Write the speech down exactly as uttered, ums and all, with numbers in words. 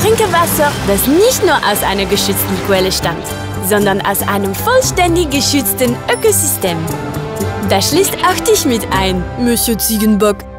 trinke Wasser, das nicht nur aus einer geschützten Quelle stammt, sondern aus einem vollständig geschützten Ökosystem. Da schließt auch dich mit ein, Monsieur Ziegenbock.